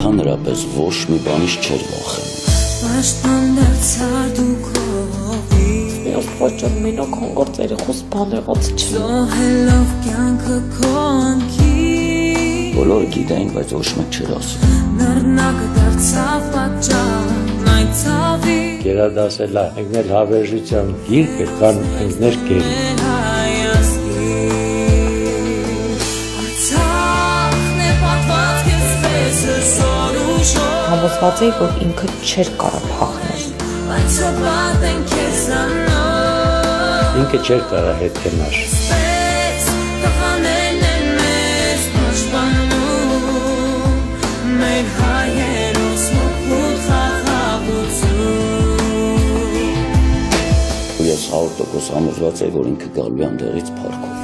Ընդհանրապես ոչ մի բանից չէր վախենում։ Ոչ մենակ հանգարց երեխուս բան եղած չէ։ Բոլորը գիտեին, բայց ոչ մեկ չէր ասում։ Գերադասելա, եկնել հավերժության գիրկը կան ընկներ կերի։ Համոզված էի, որ ինքը չէր կարող հաղթել։ Ինքը չէր կարա հետ գնար։ Ես 100% համոզված էի, որ ինքը գալու է այնտեղից փառքով։